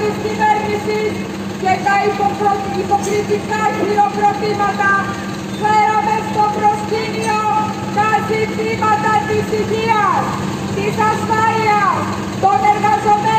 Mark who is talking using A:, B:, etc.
A: της κυβέρνησης και τα υποκριτικά χειροκροτήματα φέραμε στο προσκήνιο τα ζητήματα της υγείας, της ασφάλειας, των εργαζομένων